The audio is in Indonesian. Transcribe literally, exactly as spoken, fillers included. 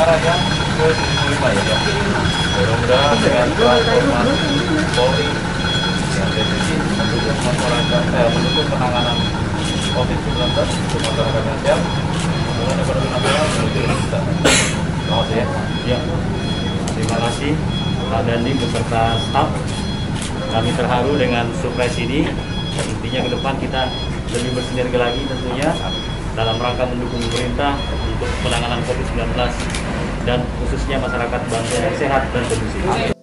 arah yang ke tujuh puluh lima ya. Mudah-mudahan dengan transformasi Polri yang definisi mendukung masyarakat, eh, mendukung penanganan COVID sembilan belas untuk masyarakat yang siap, kemudian ekonomi nasional menuju kita. Terima kasih ya. Ya, terima kasih Pak Dandi beserta staf. Kami terharu dengan surprise ini. Intinya ke depan kita lebih bersinergi lagi tentunya dalam rangka mendukung pemerintah untuk penanganan COVID sembilan belas dan khususnya masyarakat Banten yang sehat dan kondusif.